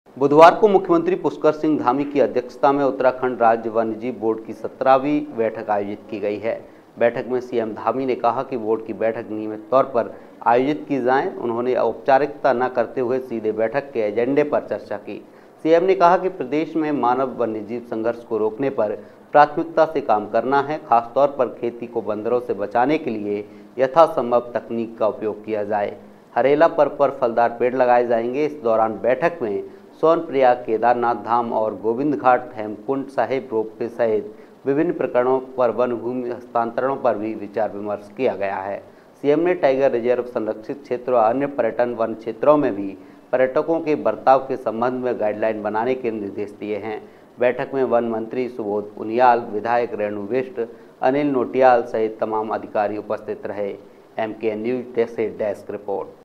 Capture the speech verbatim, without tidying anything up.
बुधवार को मुख्यमंत्री पुष्कर सिंह धामी की अध्यक्षता में उत्तराखंड राज्य वन्यजीव बोर्ड की सत्रहवीं बैठक आयोजित की गई है। बैठक में सीएम धामी ने कहा कि बोर्ड की बैठक नियमित तौर पर आयोजित की जाए। उन्होंने औपचारिकता न करते हुए सीधे बैठक के एजेंडे पर चर्चा की। सीएम ने कहा कि प्रदेश में मानव वन्यजीव संघर्ष को रोकने पर प्राथमिकता से काम करना है। खासतौर पर खेती को बंदरों से बचाने के लिए यथासंभव तकनीक का उपयोग किया जाए। हरेला पर्व पर फलदार पेड़ लगाए जाएंगे। इस दौरान बैठक में सोनप्रयाग, केदारनाथ धाम और गोविंद घाट, हेमकुंड साहिब रोपवे सहित विभिन्न प्रकरणों पर वन भूमि हस्तांतरणों पर भी विचार विमर्श किया गया है। सीएम ने टाइगर रिजर्व, संरक्षित क्षेत्र और अन्य पर्यटन वन क्षेत्रों में भी पर्यटकों के बर्ताव के संबंध में गाइडलाइन बनाने के निर्देश दिए हैं। बैठक में वन मंत्री सुबोध उनियाल, विधायक रेणु बिष्ट, अनिल नोटियाल सहित तमाम अधिकारी उपस्थित रहे। एम के न्यूज से डेस्क रिपोर्ट।